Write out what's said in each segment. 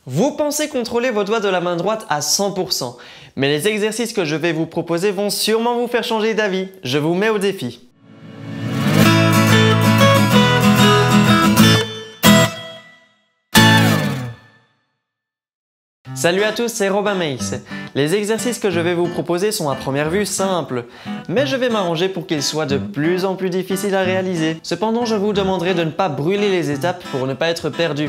Vous pensez contrôler vos doigts de la main droite à 100%, mais les exercices que je vais vous proposer vont sûrement vous faire changer d'avis. Je vous mets au défi. Salut à tous, c'est Robin Meis. Les exercices que je vais vous proposer sont à première vue simples, mais je vais m'arranger pour qu'ils soient de plus en plus difficiles à réaliser. Cependant, je vous demanderai de ne pas brûler les étapes pour ne pas être perdu.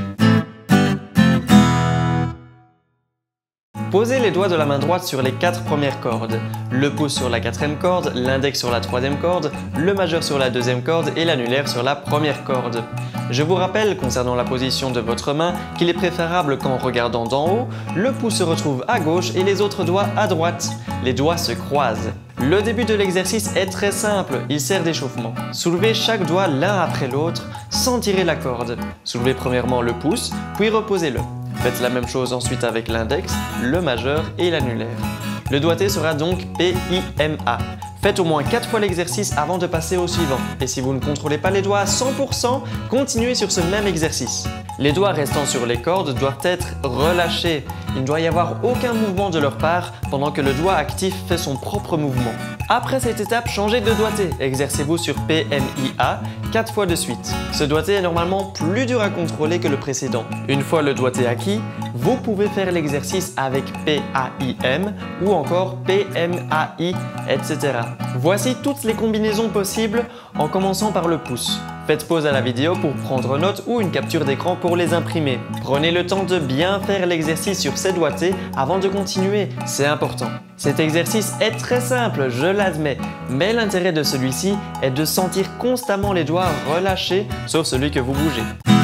Posez les doigts de la main droite sur les 4 premières cordes, le pouce sur la 4e corde, l'index sur la 3e corde, le majeur sur la 2e corde et l'annulaire sur la première corde. Je vous rappelle concernant la position de votre main qu'il est préférable qu'en regardant d'en haut, le pouce se retrouve à gauche et les autres doigts à droite. Les doigts se croisent. Le début de l'exercice est très simple, il sert d'échauffement. Soulevez chaque doigt l'un après l'autre sans tirer la corde. Soulevez premièrement le pouce, puis reposez-le. Faites la même chose ensuite avec l'index, le majeur et l'annulaire. Le doigté sera donc PIMA. Faites au moins 4 fois l'exercice avant de passer au suivant. Et si vous ne contrôlez pas les doigts à 100%, continuez sur ce même exercice. Les doigts restant sur les cordes doivent être relâchés. Il ne doit y avoir aucun mouvement de leur part pendant que le doigt actif fait son propre mouvement. Après cette étape, changez de doigté. Exercez-vous sur PMIA 4 fois de suite. Ce doigté est normalement plus dur à contrôler que le précédent. Une fois le doigté acquis, vous pouvez faire l'exercice avec PAIM ou encore PMAI, etc. Voici toutes les combinaisons possibles en commençant par le pouce. Faites pause à la vidéo pour prendre note ou une capture d'écran pour les imprimer. Prenez le temps de bien faire l'exercice sur ces doigtés avant de continuer, c'est important. Cet exercice est très simple, je l'admets, mais l'intérêt de celui-ci est de sentir constamment les doigts relâchés, sauf celui que vous bougez.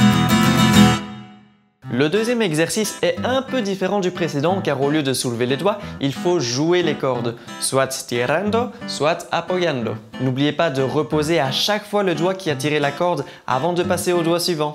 Le deuxième exercice est un peu différent du précédent car au lieu de soulever les doigts, il faut jouer les cordes, soit tirando, soit apoyando. N'oubliez pas de reposer à chaque fois le doigt qui a tiré la corde avant de passer au doigt suivant.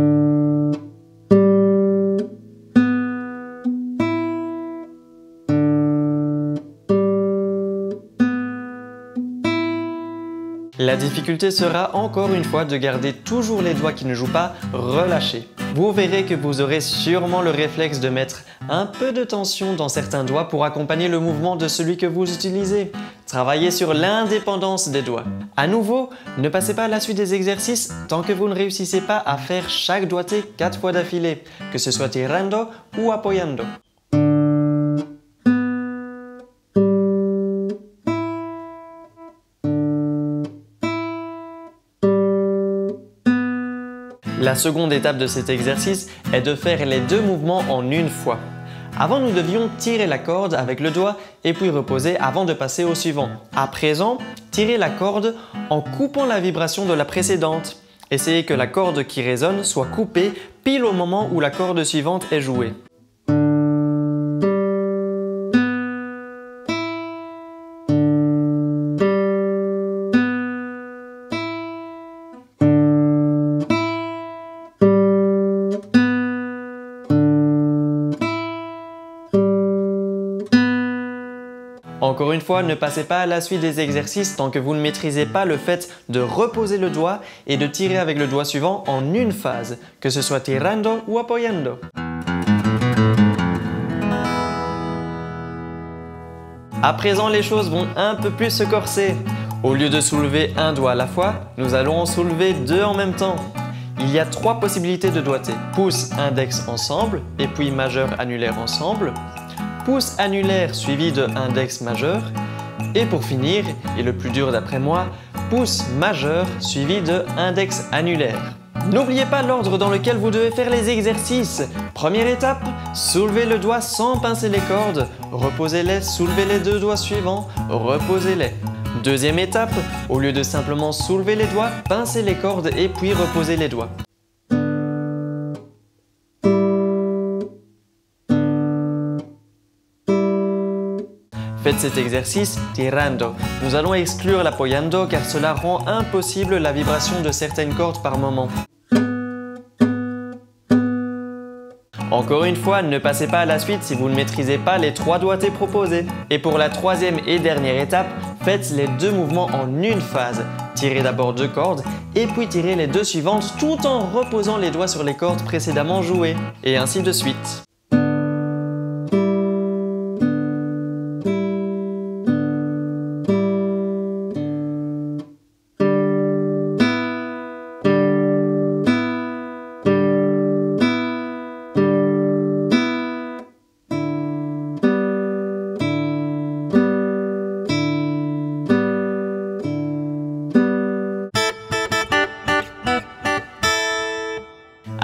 La difficulté sera encore une fois de garder toujours les doigts qui ne jouent pas relâchés. Vous verrez que vous aurez sûrement le réflexe de mettre un peu de tension dans certains doigts pour accompagner le mouvement de celui que vous utilisez. Travaillez sur l'indépendance des doigts. À nouveau, ne passez pas à la suite des exercices tant que vous ne réussissez pas à faire chaque doigté 4 fois d'affilée, que ce soit tirando ou apoyando. La seconde étape de cet exercice est de faire les 2 mouvements en une fois. Avant, nous devions tirer la corde avec le doigt et puis reposer avant de passer au suivant. À présent, tirez la corde en coupant la vibration de la précédente. Essayez que la corde qui résonne soit coupée pile au moment où la corde suivante est jouée. Encore une fois, ne passez pas à la suite des exercices tant que vous ne maîtrisez pas le fait de reposer le doigt et de tirer avec le doigt suivant en une phase, que ce soit tirando ou apoyando. À présent, les choses vont un peu plus se corser. Au lieu de soulever un doigt à la fois, nous allons en soulever 2 en même temps. Il y a 3 possibilités de doigté. Pouce, index ensemble, et puis majeur, annulaire ensemble. Pouce annulaire suivi de index majeur. Et pour finir, et le plus dur d'après moi, pouce majeur suivi de index annulaire. N'oubliez pas l'ordre dans lequel vous devez faire les exercices. Première étape, soulevez le doigt sans pincer les cordes. Reposez-les, soulevez les 2 doigts suivants, reposez-les. Deuxième étape, au lieu de simplement soulever les doigts, pincez les cordes et puis reposez les doigts. Faites cet exercice tirando. Nous allons exclure l'apoyando car cela rend impossible la vibration de certaines cordes par moment. Encore une fois, ne passez pas à la suite si vous ne maîtrisez pas les 3 doigtés proposés. Et pour la 3e et dernière étape, faites les 2 mouvements en une phase. Tirez d'abord 2 cordes et puis tirez les 2 suivantes tout en reposant les doigts sur les cordes précédemment jouées. Et ainsi de suite.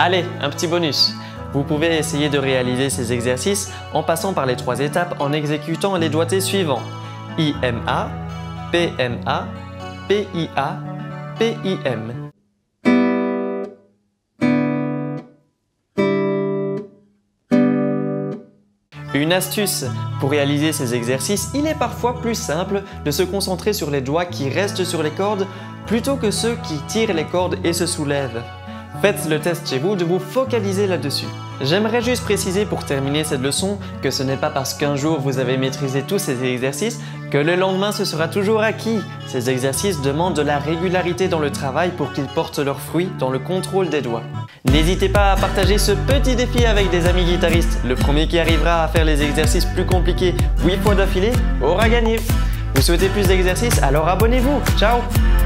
Allez, un petit bonus. Vous pouvez essayer de réaliser ces exercices en passant par les 3 étapes en exécutant les doigtés suivants. IMA, PMA, PIA, PIM. Une astuce, pour réaliser ces exercices, il est parfois plus simple de se concentrer sur les doigts qui restent sur les cordes plutôt que ceux qui tirent les cordes et se soulèvent. Faites le test chez vous de vous focaliser là-dessus. J'aimerais juste préciser pour terminer cette leçon que ce n'est pas parce qu'un jour vous avez maîtrisé tous ces exercices que le lendemain ce sera toujours acquis. Ces exercices demandent de la régularité dans le travail pour qu'ils portent leurs fruits dans le contrôle des doigts. N'hésitez pas à partager ce petit défi avec des amis guitaristes. Le premier qui arrivera à faire les exercices plus compliqués 8 fois d'affilée aura gagné. Vous souhaitez plus d'exercices? Alors abonnez-vous. Ciao!